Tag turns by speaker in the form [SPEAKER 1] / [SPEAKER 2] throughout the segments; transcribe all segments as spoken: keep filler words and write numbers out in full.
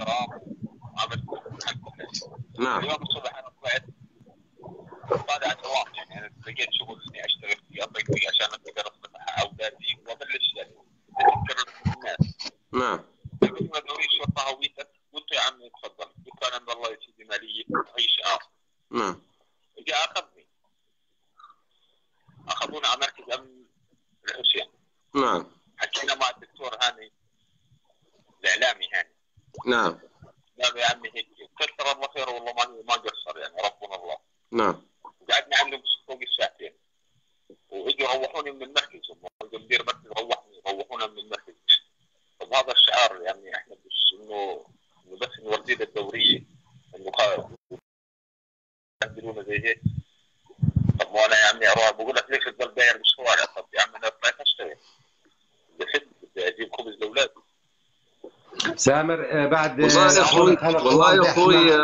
[SPEAKER 1] احترام وعملت
[SPEAKER 2] نعم.
[SPEAKER 1] اليوم الصبح انا طلعت طالع دوام، يعني انا لقيت شغل اني اشتغل فيه اضيق فيه عشان اقدر اصلح اولادي وابلش يعني اتكرر من الناس.
[SPEAKER 2] نعم.
[SPEAKER 1] فقلت له دوري الشرطه هويتك؟ قلت له يا عمي تفضل. قلت له انا والله يا سيدي ماليه هي شعار.
[SPEAKER 2] نعم.
[SPEAKER 1] جاء اخذني اخذونا على مركز امن الحسين.
[SPEAKER 2] نعم.
[SPEAKER 1] حكينا مع الدكتور هاني الاعلامي هاني.
[SPEAKER 2] نعم.
[SPEAKER 1] قال يا عمي هيك كثر الله خير والله ما ما قصر يعني ربنا الله.
[SPEAKER 2] نعم.
[SPEAKER 1] قعدنا عندهم فوق الساعتين واجوا روحوني من المركز، هم مدير المركز روحني روحونا من المركز. طب هذا الشعار يعني احنا مش انه انه بس نوردي الدوريه انه يعملونا زي هيك. طب ما انا يا عمي اروح بقول لك ليش تضل داير بالشوارع؟ طب يا عمي انا طلعت اشتغل بدي بدي اجيب خبز لاولادي.
[SPEAKER 3] سامر بعد
[SPEAKER 2] والله يا اخوي والله يا اخوي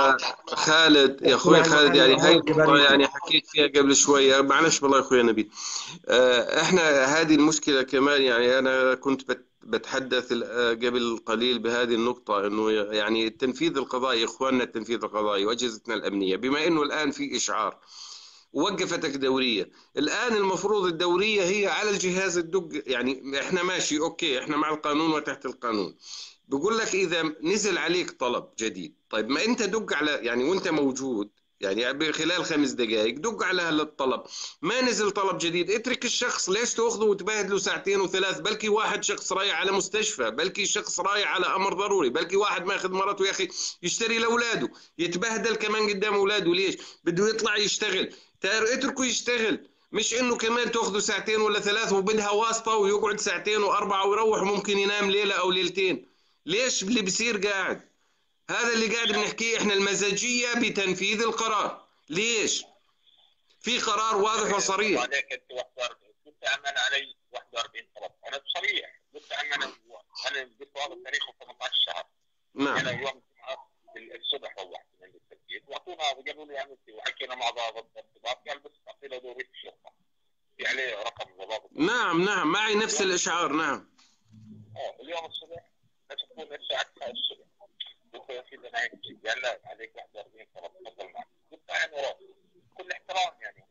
[SPEAKER 2] خالد يا اخوي خالد يعني هاي النقطة يعني حكيت فيها قبل شوية، معلش والله يا اخوي نبيل. احنا هذه المشكلة كمان، يعني انا كنت بتحدث قبل قليل بهذه النقطة، انه يعني التنفيذ القضائي، اخواننا التنفيذ القضائي واجهزتنا الامنية، بما انه الان في اشعار وقفتك دورية، الآن المفروض الدورية هي على الجهاز الدق، يعني احنا ماشي اوكي احنا مع القانون وتحت القانون. بقول لك إذا نزل عليك طلب جديد، طيب ما أنت دق على يعني وأنت موجود يعني خلال خمس دقائق دق على هالطلب. ما نزل طلب جديد اترك الشخص، ليش تأخذه وتبهدله ساعتين وثلاث؟ بلكي واحد شخص رايح على مستشفى، بلكي شخص رايح على أمر ضروري، بلكي واحد ماخذ مرته يا أخي يشتري لأولاده، يتبهدل كمان قدام أولاده. ليش؟ بده يطلع يشتغل، اتركه يشتغل، مش انه كمان تاخذه ساعتين ولا ثلاث وبدها واسطه ويقعد ساعتين واربعه ويروح وممكن ينام ليله او ليلتين. ليش اللي بصير قاعد؟ هذا اللي قاعد بنحكيه احنا، المزاجيه بتنفيذ القرار. ليش؟ في قرار واضح وصريح.
[SPEAKER 1] عليك انت كنت امن علي واحد وأربعين طلب، انا بصريح قلت امن انا قلت هذا تاريخه ثمانية عشر شهر.
[SPEAKER 2] نعم.
[SPEAKER 1] انا يوم الصبح روحت من التسجيل واعطونا وقالوا لي يعني وحكينا مع ضابط الضباط قال بس اعطي له دوريه الشرطه في عليه رقم ضابط.
[SPEAKER 2] نعم نعم معي نفس الاشعار. نعم.
[SPEAKER 1] اه اليوم الصبح نفس تكون الساعه تسعة الصبح قلت له يا سيدي انا هيك قال لا عليك واحد وأربعين طلب تفضل معك. قلت عين وراسي بكل احترام يعني.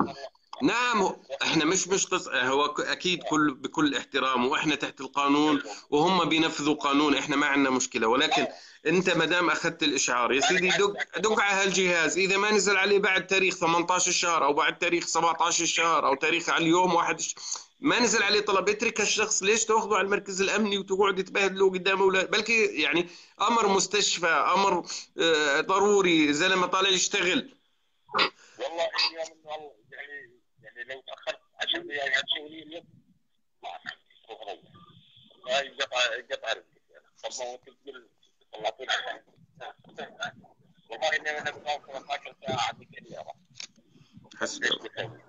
[SPEAKER 2] نعم احنا مش مش قص... هو اكيد كل بكل احترام، واحنا تحت القانون وهم بينفذوا قانون، احنا ما عندنا مشكله، ولكن انت ما دام اخذت الاشعار يا سيدي دق دق على هالجهاز، اذا ما نزل عليه بعد تاريخ ثمانية عشر الشهر او بعد تاريخ سبعة عشر الشهر او تاريخ على اليوم واحد ما نزل عليه طلب، اترك الشخص. ليش تاخذه على المركز الامني وتقعد تبهدله قدام اولاد؟ بلكي يعني امر مستشفى، امر اه ضروري، زلمه طالع يشتغل.
[SPEAKER 1] والله اليوم والله يعني يعني لو تاخرت عشر دقائق عن شغلي اليوم ما اروح. هاي قطع قطع رزقك يعني. طب ما هو تقول طلعتونا والله اني انا بنام ثمانية عشر ساعه عندي كلية.
[SPEAKER 2] حسبي الله.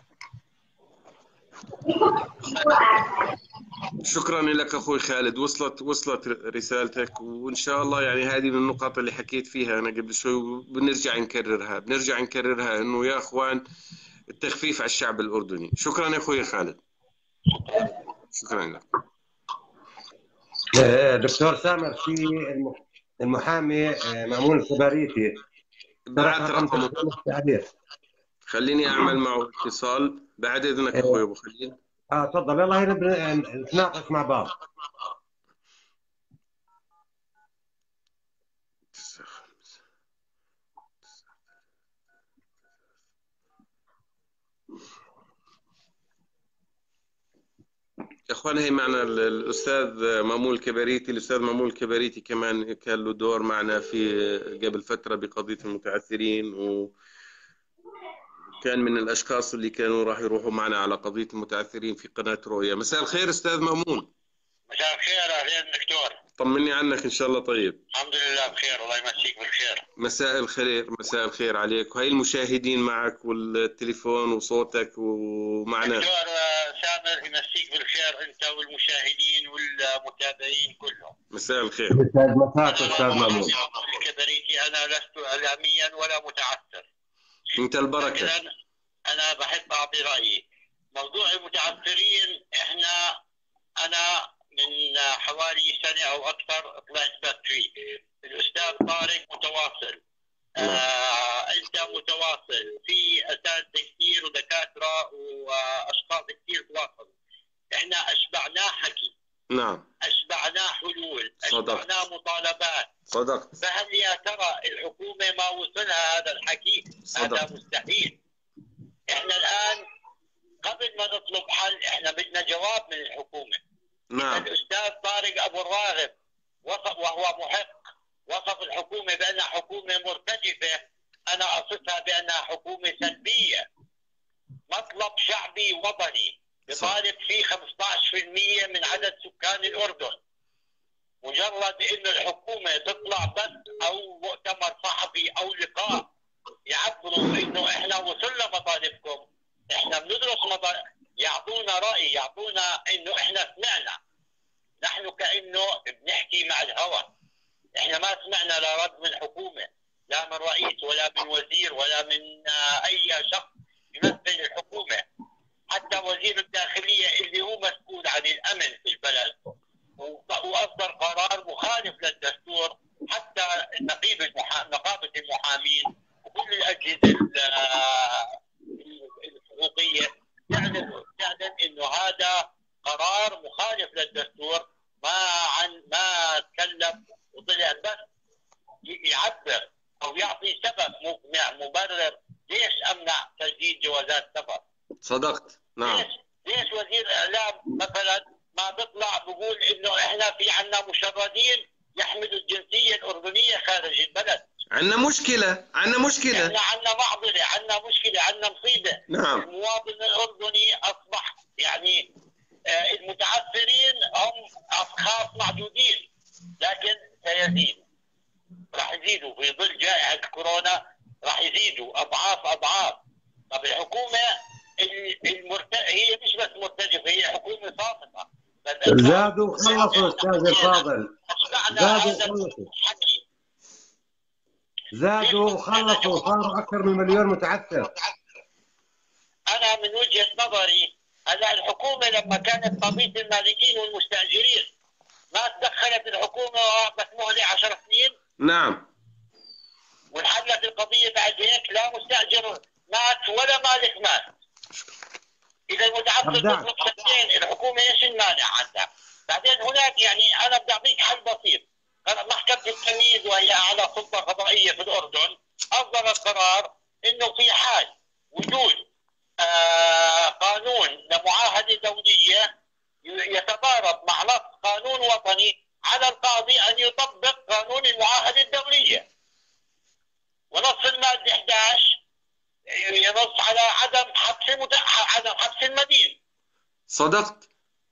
[SPEAKER 2] شكرا لك اخوي خالد، وصلت وصلت رسالتك، وان شاء الله يعني هذه من النقاط اللي حكيت فيها انا قبل شوي بنرجع نكررها بنرجع نكررها انه يا اخوان التخفيف على الشعب الاردني. شكرا يا اخوي خالد. شكرا لك.
[SPEAKER 3] دكتور سامر، في المحامي مأمون الكباريتي
[SPEAKER 2] بعت رقمه، خليني اعمل معه اتصال بعد اذنك اخوي ابو خليل.
[SPEAKER 3] اه تفضل. يلا هنا نتناقش مع بعض.
[SPEAKER 2] يا اخوان هي معنا الاستاذ مامون الكباريتي، الاستاذ مامون الكباريتي كمان كان له دور معنا في قبل فتره بقضيه المتعثرين، وكان من الاشخاص اللي كانوا راح يروحوا معنا على قضيه المتعثرين في قناه رؤيا. مساء الخير استاذ مامون.
[SPEAKER 1] مساء الخير اهلا دكتور.
[SPEAKER 2] طمني عنك ان شاء الله طيب.
[SPEAKER 1] الحمد لله بخير الله يمسيك بالخير.
[SPEAKER 2] مساء الخير مساء الخير عليك، وهي المشاهدين معك والتليفون وصوتك ومعنا.
[SPEAKER 1] دكتور سامر يمسيك بالخير انت والمشاهدين والمتابعين كلهم.
[SPEAKER 2] مساء الخير.
[SPEAKER 3] مساء استاذ مامون
[SPEAKER 1] الكباريتي. انا لست اعلاميا ولا متعثر.
[SPEAKER 2] انت البركه.
[SPEAKER 1] أنا, انا بحب اعطي رايي. موضوع المتعثرين احنا انا من حوالي سنه او اكثر طلعت باتري آه انت متواصل في اساتذه كثير ودكاتره واشخاص كثير تواصلوا. احنا اشبعناه حكي.
[SPEAKER 2] نعم.
[SPEAKER 1] اشبعناه حلول.
[SPEAKER 2] صدقت.
[SPEAKER 1] اشبعناه مطالبات.
[SPEAKER 2] صدقت.
[SPEAKER 1] فهل يا ترى الحكومه ما وصلها هذا الحكي؟
[SPEAKER 2] صدقت.
[SPEAKER 1] هذا مستحيل. احنا الان قبل ما نطلب حل احنا بدنا جواب من الحكومه.
[SPEAKER 2] نعم.
[SPEAKER 1] الاستاذ طارق ابو الراغب وصف وهو محق وصف الحكومه بانها حكومه مرتجفه. انا اصفها بانها حكومه سلبيه. مطلب شعبي وطني يطالب فيه خمسة عشر بالمئة من عدد سكان الاردن. مجرد انه الحكومه تطلع بث او مؤتمر صحفي او لقاء يعبروا انه احنا وصلنا مطالبكم، احنا بندرس مطالب، يعطونا راي، يعطونا انه احنا سمعنا. نحن كانه بنحكي مع الهوى. احنا ما سمعنا لا رد من الحكومه، لا من رئيس ولا من وزير ولا من اي شخص يمثل الحكومه. حتى وزير الداخليه اللي هو مسؤول عن الامن في البلد واصدر قرار مخالف للدستور. حتى نقيب المحا... نقابه المحامين وكل الاجهزه الحقوقيه تعلن تعلن انه هذا قرار مخالف للدستور. ما عن ما تكلم وطلع بس يعبر او يعطي سبب مقنع مبرر ليش امنع تسجيل جوازات سفر.
[SPEAKER 2] صدقت. نعم.
[SPEAKER 1] ليش ليش وزير الاعلام مثلا ما بيطلع بقول انه احنا في عنا مشردين يحملوا الجنسيه الاردنيه خارج البلد.
[SPEAKER 2] عندنا مشكله، عندنا مشكله.
[SPEAKER 1] احنا عندنا معضله، عندنا مشكله، عندنا مصيبه.
[SPEAKER 2] نعم.
[SPEAKER 1] المواطن الاردني اصبح يعني آه المتعثرين هم اشخاص معدودين، لكن سيزيدوا. راح يزيدوا في ظل جائحه كورونا، راح يزيدوا اضعاف اضعاف. طب الحكومه المرت... هي مش بس مرتجفه، هي حكومه صامته.
[SPEAKER 3] زادوا خلصوا استاذ الفاضل. زادوا خلصوا. زادوا وخلصوا صاروا اكثر من مليون متعثر.
[SPEAKER 1] انا من وجهه نظري هلا الحكومه لما كانت قضيه المالكين والمستاجرين ما تدخلت الحكومه واعطت مهله عشر سنين.
[SPEAKER 2] نعم.
[SPEAKER 1] وانحلت القضيه بعد هيك، لا مستاجر مات ولا مالك مات. اذا المتعثر تطلب سنتين، الحكومه ايش المانع عندها؟ بعدين هناك يعني انا بدي اعطيك حل بسيط. محكمه التمييز وهي اعلى سلطه قضائيه في الاردن اصدرت قرار انه في حال وجود آه قانون لمعاهده دوليه يتضارب مع نص قانون وطني، على القاضي ان يطبق قانون المعاهده الدوليه. ونص الماده احد عشر ينص على عدم حبس مت... عدم حبس المدين.
[SPEAKER 2] صدقت.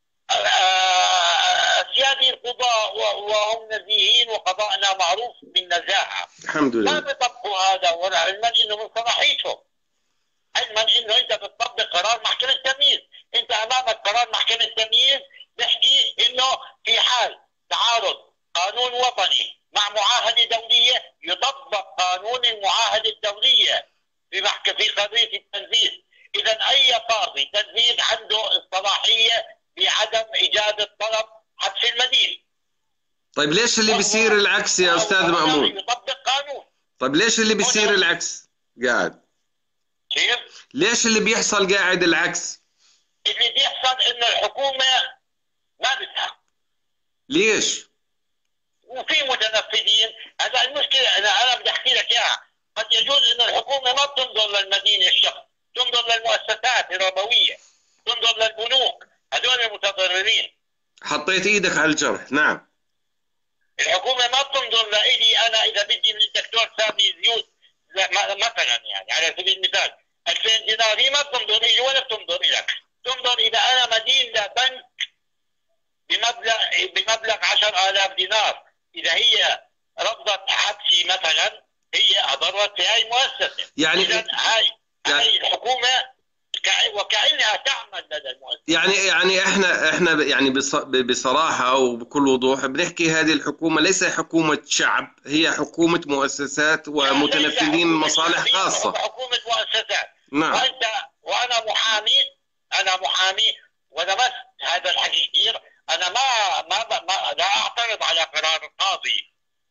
[SPEAKER 1] سيادي القضاء وهم نزيهين وقضاءنا معروف بالنزاهه.
[SPEAKER 2] الحمد لله.
[SPEAKER 1] ما بيطبقوا هذا علما انه من صلاحيتهم. علما انه انت بتطبق قرار محكمه التمييز، انت امامك قرار محكمه التمييز بيحكي انه في حال تعارض قانون وطني مع معاهده دوليه يطبق قانون المعاهده الدوليه في محكمه في قضيه التنفيذ. اذا اي قاضي تنفيذ عنده الصلاحيه بعدم اجازه طلب حبس المدين.
[SPEAKER 2] طيب ليش اللي بيصير العكس يا استاذ مأمون؟
[SPEAKER 1] يطبق قانون.
[SPEAKER 2] طيب ليش اللي بيصير العكس؟ قاعد.
[SPEAKER 1] كيف؟
[SPEAKER 2] ليش اللي بيحصل قاعد العكس؟
[SPEAKER 1] اللي بيحصل انه الحكومه ما بدها.
[SPEAKER 2] ليش؟
[SPEAKER 1] وفي متنفذين. هذا المشكله انا انا بدي احكي لك اياها. قد يجوز انه الحكومه ما بتنظر للمدينه الشخص، تنظر للمؤسسات الربويه، تنظر للبنوك، هذول المتضررين.
[SPEAKER 2] حطيت ايدك على الجرح. نعم.
[SPEAKER 1] الحكومه ما بتنظر لإلي انا اذا بدي من الدكتور سامي زيوت مثلا، يعني على سبيل المثال ألفين دينار، هي ما بتنظر إلي ولا بتنظر لك. تنظر اذا انا مدين لبنك بمبلغ بمبلغ عشرة آلاف دينار، اذا هي رفضت حبسي مثلا هي اضرت في هاي المؤسسه.
[SPEAKER 2] يعني
[SPEAKER 1] اذا هاي
[SPEAKER 2] يعني
[SPEAKER 1] هاي الحكومه وكأنها تعمل لدى المؤسسه.
[SPEAKER 2] يعني يعني احنا احنا يعني بصراحه وبكل وضوح بنحكي هذه الحكومه ليس حكومه شعب، هي حكومه مؤسسات ومتنفذين مصالح خاصه.
[SPEAKER 1] حكومه مؤسسات.
[SPEAKER 2] نعم.
[SPEAKER 1] وانت وانا محامي، انا محامي ولمست هذا الحكي كثير. انا ما ما, ما لا اعترض على قرار القاضي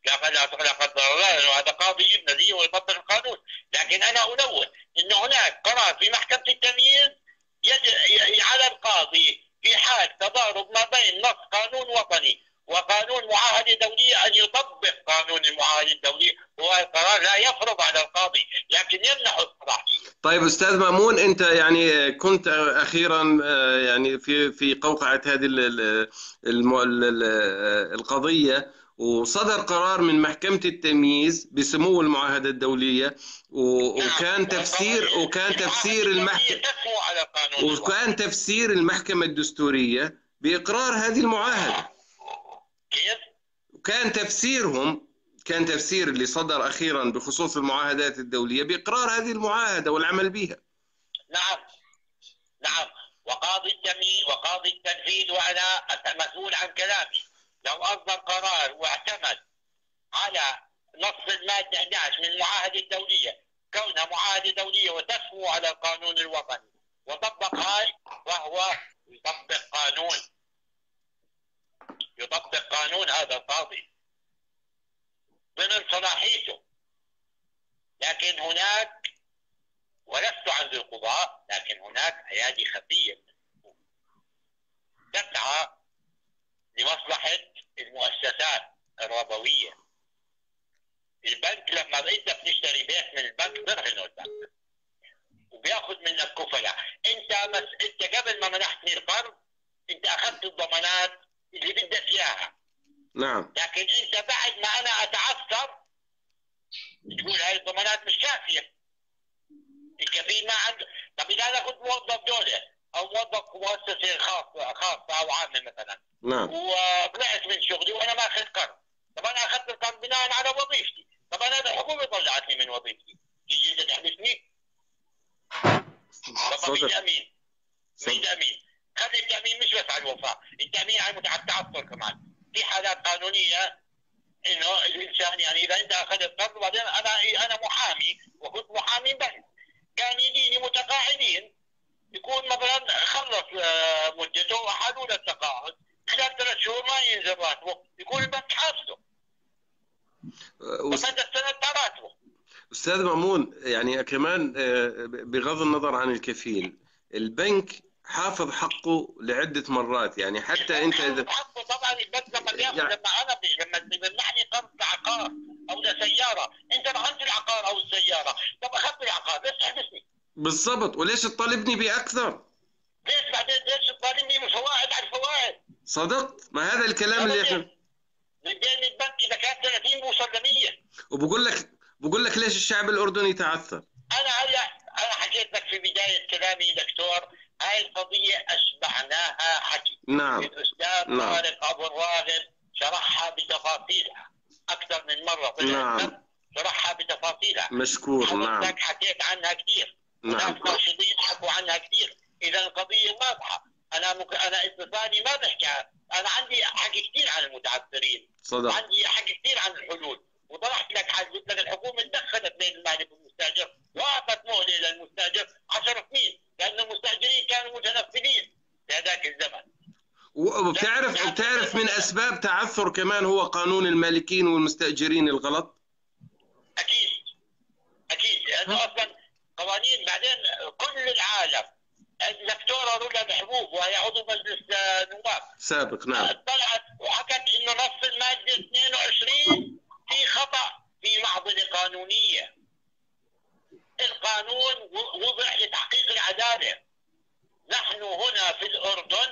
[SPEAKER 1] لا لا قدر الله، لأنه هذا قاضي يبنى لي ويطبق القانون. لكن أنا أنوه أن هناك قرار في محكمة التمييز على القاضي في حال تضارب ما بين نص قانون وطني وقانون معاهدة دولية أن يطبق قانون المعاهدة الدولية، وهو القرار لا يفرض على القاضي لكن يمنح الصلاحية.
[SPEAKER 2] طيب أستاذ مأمون، أنت يعني كنت أخيرا يعني في في قوقعة هذه القضية، وصدر قرار من محكمة التمييز بسمو المعاهدة الدولية، وكان تفسير وكان تفسير المحكمة وكان تفسير المحكمة الدستورية بإقرار هذه المعاهدة.
[SPEAKER 1] كيف؟
[SPEAKER 2] كان تفسيرهم كان تفسير اللي صدر أخيرا بخصوص المعاهدات الدولية بإقرار هذه المعاهدة والعمل بها.
[SPEAKER 1] نعم نعم. وقاضي التمييز وقاضي التنفيذ، وأنا مسؤول عن كلامي، لو أصدر قرار واعتمد على نص المادة أحد عشر من المعاهدة الدولية كونها معاهدة دولية وتسمو على القانون الوطني وطبق هاي، وهو يطبق قانون يطبق قانون هذا القاضي ضمن صلاحيته. لكن هناك، ولست عند القضاء، لكن هناك أيادي خفية تسعى لمصلحة المؤسسات الربوية. البنك لما انت بتشتري بيت من البنك برهنه البنك وبياخذ منك كفلة. انت بس انت قبل ما منحتني القرض انت اخذت الضمانات اللي بدك اياها.
[SPEAKER 2] نعم.
[SPEAKER 1] لكن انت بعد ما انا اتعثر تقول هاي الضمانات مش كافية، الكفيل ما عنده. طب اذا انا كنت موظف دولة او موظف مؤسسة خاصة خاصة او عامة مثلا،
[SPEAKER 2] نعم،
[SPEAKER 1] وطلعت من شغلي وانا ما اخذت قرض، طب انا اخذت القرض بناء على وظيفتي، طب انا الحكومة طلعتني من وظيفتي، تيجي انت تحبسني؟ طب مين امين؟ مين امين؟ خلي التامين مش بس على الوفاء، التامين على التعثر كمان. في حالات قانونية انه الانسان يعني اذا انت اخذت قرض وبعدين انا انا محامي وكنت محامي بنك، كان يجيني متقاعدين يكون مثلا خلص مدته وحلوا له التقاعد، خلال ثلاث شهور ما ينزل راتبه، يكون البنك حابسه.
[SPEAKER 2] أس...
[SPEAKER 1] فمدى السنة راتبه.
[SPEAKER 2] أستاذ مأمون، يعني كمان بغض النظر عن الكفيل، البنك حافظ حقه لعدة مرات، يعني حتى أنت إذا
[SPEAKER 1] حقه طبعا البنك لما بياخذ يعني... لما أنا بي... لما بيمنحني قرض لعقار أو لسيارة، أنت رهنت العقار أو السيارة، طب أخذت العقار ليش تحبسني؟
[SPEAKER 2] بالضبط، وليش تطالبني بأكثر؟
[SPEAKER 1] ليش بعدين ليش تطالبني بفوائد على الفوائد؟
[SPEAKER 2] صدقت، ما هذا الكلام اللي احنا
[SPEAKER 1] من بين البنك إذا كان ثلاثين بوصل ل مية.
[SPEAKER 2] وبقول لك بقول لك ليش الشعب الأردني تعثر؟
[SPEAKER 1] أنا هلا أنا حكيت لك في بداية كلامي دكتور، هاي القضية أشبعناها حكي.
[SPEAKER 2] نعم.
[SPEAKER 1] الأستاذ
[SPEAKER 2] نعم.
[SPEAKER 1] طارق أبو الراغب شرحها بتفاصيلها أكثر من مرة.
[SPEAKER 2] نعم.
[SPEAKER 1] شرحها بتفاصيلها.
[SPEAKER 2] مشكور. نعم.
[SPEAKER 1] حضرتك حكيت عنها كثير.
[SPEAKER 2] نعم.
[SPEAKER 1] وناس ناشطين حكوا عنها كثير. إذا القضية واضحة. أنا مك... أنا اتصالي ما بحكي، أنا عندي حكي كثير عن المتعثرين.
[SPEAKER 2] صدق.
[SPEAKER 1] عندي حكي كثير عن الحلول. وطرحت لك حاجة، قلت لك الحكومة دخلت بين المالك والمستاجر وأعطت مهلة للمستاجر عشر سنين، لأن المستاجرين كانوا متنفذين في هذاك الزمن.
[SPEAKER 2] وبتعرف بتعرف من أسباب تعثر كمان هو قانون المالكين والمستأجرين الغلط؟
[SPEAKER 1] أكيد أكيد، لأنه أصلا قوانين بعدين كل العالم. الدكتورة رولا محبوب وهي عضو مجلس نواب
[SPEAKER 2] سابق، نعم،
[SPEAKER 1] طلعت وحكت إنه نص المادة اثنين وعشرين في خطأ في معضلة قانونية. القانون وضع لتحقيق العدالة. نحن هنا في الأردن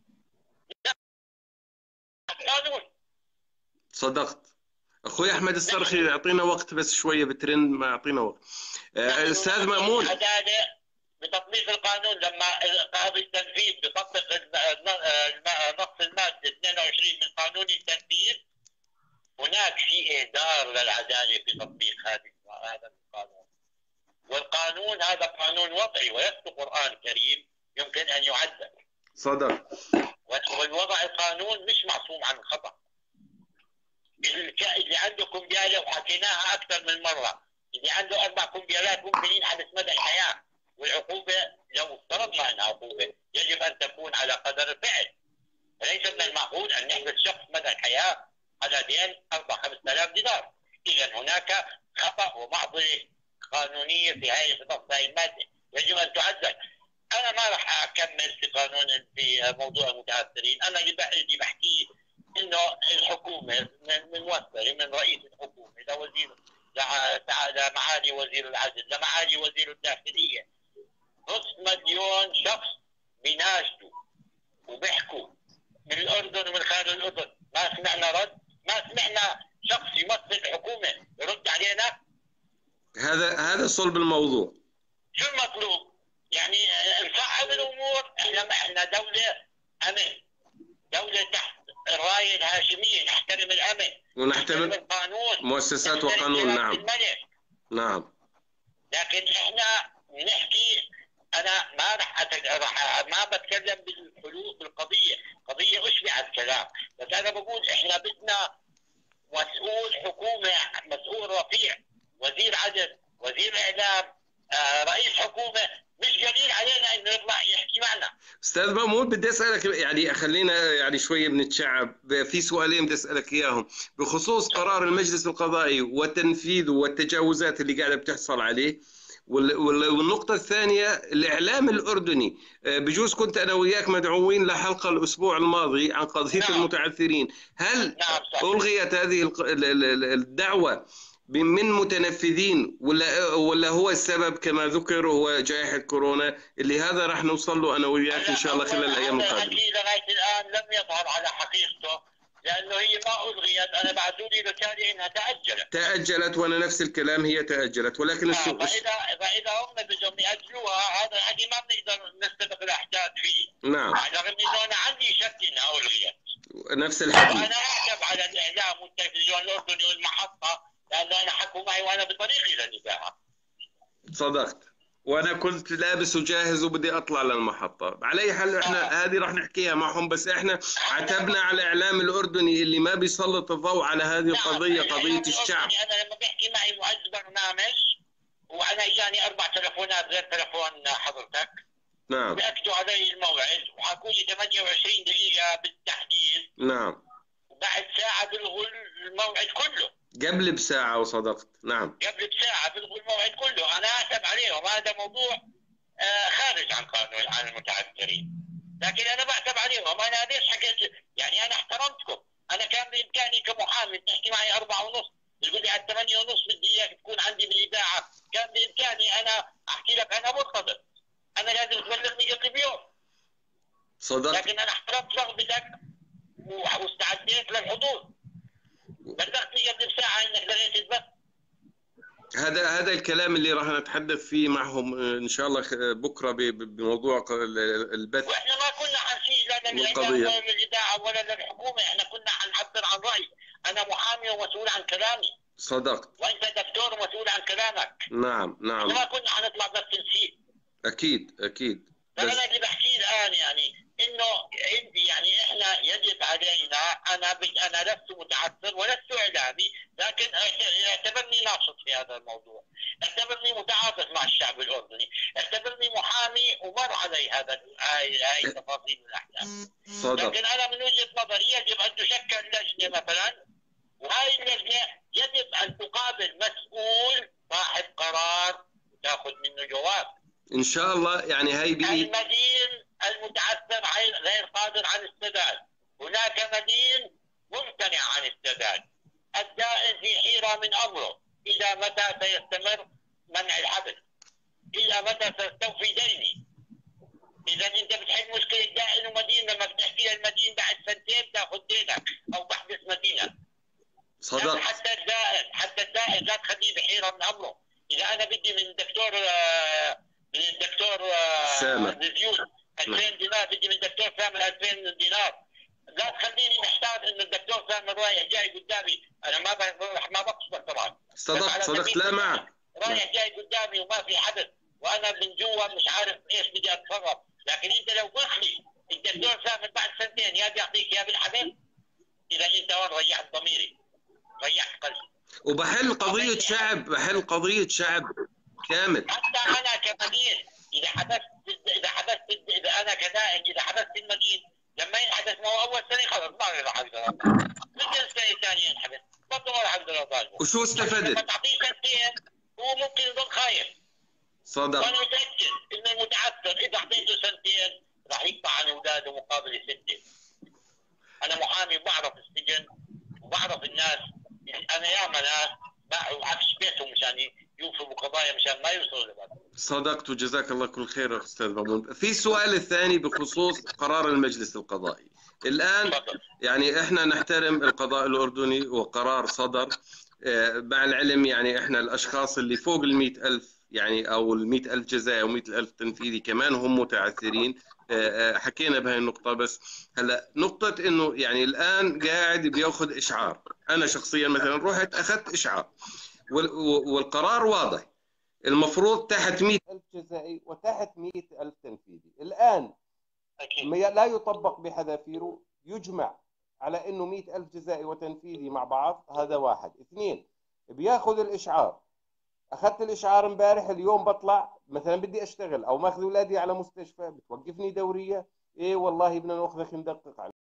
[SPEAKER 1] قانون.
[SPEAKER 2] صدقت. أخوي أحمد الصرخي يعطينا وقت بس شوية بترند، ما يعطينا وقت. أستاذ مأمون،
[SPEAKER 1] العدالة بتطبيق القانون. لما قاضي التنفيذ بيطبق نص المادة اثنين وعشرين من قانون التنفيذ، هناك في إهدار للعدالة في تطبيق هذا القانون. والقانون هذا قانون وضعي وليس قرآن كريم يمكن أن يعدل.
[SPEAKER 2] صدق.
[SPEAKER 1] والوضع القانون مش معصوم عن الخطأ. اللي عنده كمبيالة وحكيناها أكثر من مرة، اللي عنده أربع كمبيالات ممكن ينحبس مدى الحياة. والعقوبة لو افترضنا أنها عقوبة يجب أن تكون على قدر الفعل. ليس من المعقول أن يحبس شخص مدى الحياة
[SPEAKER 4] على دين أربعة خمسة آلاف دينار. إذا هناك خطأ ومعضلة قانونية في هذه في هذه المادة يجب أن تعدل. أنا ما راح أكمل في قانون في موضوع المتعثرين. أنا اللي بحكيه إنه الحكومة من موصلة من رئيس الحكومة لوزير لمعالي وزير العدل لمعالي وزير الداخلية نص مليون شخص بيناشدوا وبيحكوا من الأردن ومن خارج الأردن. ما سمعنا رد، ما سمعنا شخص يمثل الحكومة يرد علينا.
[SPEAKER 2] هذا هذا صلب الموضوع.
[SPEAKER 4] شو المطلوب؟ يعني نصعب الأمور. احنا احنا دولة أمن، دولة تحت الراية الهاشمية، نحترم الأمن
[SPEAKER 2] ونحترم
[SPEAKER 4] القانون،
[SPEAKER 2] مؤسسات وقانون. نعم
[SPEAKER 4] الملك.
[SPEAKER 2] نعم.
[SPEAKER 4] لكن احنا نحكي، انا ما رح أتج... رح ما بتكلم بالحلول بالقضيه، قضيه اشبعت كلام، بس انا بقول احنا بدنا مسؤول حكومه، مسؤول رفيع، وزير عدل، وزير اعلام، آه، رئيس حكومه، مش قليل علينا انه يطلع يحكي معنا.
[SPEAKER 2] استاذ مامون بدي اسالك، يعني خلينا يعني شويه بنتشعب في سؤالين بدي اسالك اياهم بخصوص قرار المجلس القضائي وتنفيذه والتجاوزات اللي قاعده بتحصل عليه، والنقطة الثانية الإعلام الأردني. بجوز كنت أنا وياك مدعوين لحلقة الأسبوع الماضي عن قضية
[SPEAKER 4] نعم.
[SPEAKER 2] المتعثرين. هل
[SPEAKER 4] نعم
[SPEAKER 2] ألغيت هذه الدعوة من متنفذين ولا ولا هو السبب كما ذكر هو جائحة كورونا اللي هذا راح نوصل له أنا وياك إن شاء الله خلال الأيام القادمة؟
[SPEAKER 4] لغاية الآن لم يظهر على حقيقته، لأنه هي ما ألغيت. أنا بعثوا لي رسالة إنها تأجلت.
[SPEAKER 2] تأجلت وأنا نفس الكلام، هي تأجلت، ولكن
[SPEAKER 4] آه فإذا فإذا هم بدهم يأجلوها هذا الحكي ما بنقدر نستبق الأحداث فيه.
[SPEAKER 2] نعم.
[SPEAKER 4] رغم إنه أنا عندي شك إنها ألغيت.
[SPEAKER 2] نفس الحديث.
[SPEAKER 4] وأنا أعتب على الإعلام والتلفزيون الأردني والمحطة، لأنه أنا حكوا معي وأنا بطريقي للإذاعة.
[SPEAKER 2] صدقت، وانا كنت لابس وجاهز وبدي اطلع للمحطه. على اي حال احنا هذه راح نحكيها معهم، بس احنا عتبنا على الاعلام الاردني اللي ما بيسلط الضوء على هذه القضيه، قضيه الشعب.
[SPEAKER 4] انا لما بيحكي معي معز برنامج وانا اجاني اربع تلفونات غير تلفون حضرتك،
[SPEAKER 2] نعم،
[SPEAKER 4] بأكدوا علي الموعد وحكوا لي ثمانية وعشرين دقيقه بالتحديد،
[SPEAKER 2] نعم،
[SPEAKER 4] وبعد ساعه بلغوا الموعد كله.
[SPEAKER 2] قبل بساعه، وصدقت. نعم،
[SPEAKER 4] قبل بساعه بلغوا الموعد كله. انا اسف عليهم، هذا موضوع آه خارج عن قانون عن المتعثرين، لكن انا بعتب عليهم. انا ليش حكيت؟ يعني انا احترمتكم. انا كان بامكاني كمحامي تحكي معي أربعة ونص، تقول لي على ثمانية ونص بدي اياك تكون عندي بالاذاعه، كان بامكاني انا احكي لك انا مرتبط، انا لازم تبلغني قبل بيوم.
[SPEAKER 2] صدقت.
[SPEAKER 4] لكن انا احترمت رغبتك واستعديت للحضور. بلغتني قبل ساعه انك لغيت البث.
[SPEAKER 2] هذا هذا الكلام اللي راح نتحدث فيه معهم ان شاء الله بكره بموضوع البث.
[SPEAKER 4] واحنا ما كنا حنسيء لا للاعلام ولا للاذاعه ولا للحكومه، احنا كنا حنعبر عن راي. انا محامي ومسؤول عن كلامي.
[SPEAKER 2] صدقت.
[SPEAKER 4] وانت دكتور ومسؤول عن كلامك.
[SPEAKER 2] نعم نعم.
[SPEAKER 4] ما كنا حنطلع بس نسيء.
[SPEAKER 2] اكيد اكيد.
[SPEAKER 4] فانا اللي بحكيه الان يعني انه يعني احنا يجب علينا، انا انا لست متعثر ولست اعلامي، لكن اعتبرني ناشط في هذا الموضوع، اعتبرني متعاطف مع الشعب الاردني، اعتبرني محامي ومر علي هذا هاي هاي تفاصيل الاحداث. لكن انا من وجهه نظري يجب ان تشكل لجنه مثلا، وهاي اللجنه يجب ان تقابل مسؤول صاحب قرار وتاخذ منه جواب.
[SPEAKER 2] ان شاء الله. يعني هاي بي
[SPEAKER 4] المدين المتعثر غير قادر على السداد، هناك مدين ممتنع عن السداد، الدائن في حيرة من أمره، إلى متى سيستمر منع الحبس؟ إلى متى سيستوفي ديني؟ إذا أنت بتحل مشكلة دائن ومدين، لما بتحكي للمدين بعد سنتين تاخذ دينك أو تحبس مدينة.
[SPEAKER 2] صدق.
[SPEAKER 4] حتى الدائن حتى الدائن لا تخليه بحيرة من أمره. إذا أنا بدي من الدكتور من الدكتور زيزيون ألفين دينار، بدي من الدكتور سامر ألفين دينار، لا تخليني محتاج انه الدكتور سامر رايح جاي قدامي. انا ما ما بقصد طبعا.
[SPEAKER 2] صدقت صدقت. لا معك.
[SPEAKER 4] رايح جاي قدامي وما في حدث، وانا من جوا مش عارف ايش بدي اتصرف. لكن انت لو قلت لي الدكتور سامر بعد سنتين يا بيعطيك يا بالحبس، اذا انت وين ريحت ضميري، ريحت قلبي.
[SPEAKER 2] وبحل قضيه شعب، بحل قضيه شعب كامل.
[SPEAKER 4] حتى انا كمدين اذا حبست اذا حبست اذا انا كدائن اذا حبست المدين لما ينحدث، ما هو اول سنه خلص ما راح اقدر اطلع. بدي السنه الثانيه قادر اطالبه.
[SPEAKER 2] وشو استفدت؟
[SPEAKER 4] لما تعطيه سنتين هو ممكن يضل خايف.
[SPEAKER 2] صدق.
[SPEAKER 4] وانا متاكد ان المتعثر اذا اعطيته سنتين راح يقطع عن اولاده مقابل سته. انا محامي بعرف السجن وبعرف الناس، انا ياما ناس باعوا عفش بيتهم مشان يوفوا بقضايا مشان ما يوصلوا لبعض.
[SPEAKER 2] صدقت وجزاك الله كل خير استاذ مأمون. في السؤال الثاني بخصوص قرار المجلس القضائي. الان يعني احنا نحترم القضاء الاردني وقرار صدر، مع العلم يعني احنا الاشخاص اللي فوق ال مئة ألف يعني او ال مئة ألف جزائي او مئة ألف تنفيذي كمان هم متعثرين. حكينا بهاي النقطة. بس هلا نقطة انه يعني الان قاعد بياخذ اشعار. انا شخصيا مثلا رحت اخذت اشعار والقرار واضح، المفروض تحت مئة ألف جزائي وتحت مئة ألف تنفيذي. الآن لا يطبق بحذافيره، يجمع على أنه مئة ألف جزائي وتنفيذي مع بعض. هذا واحد. اثنين، بياخذ الإشعار. أخذت الإشعار امبارح، اليوم بطلع مثلا بدي أشتغل أو ماخذ أولادي على مستشفى، بتوقفني دورية. إيه والله بدنا ناخذك ندقق عليك.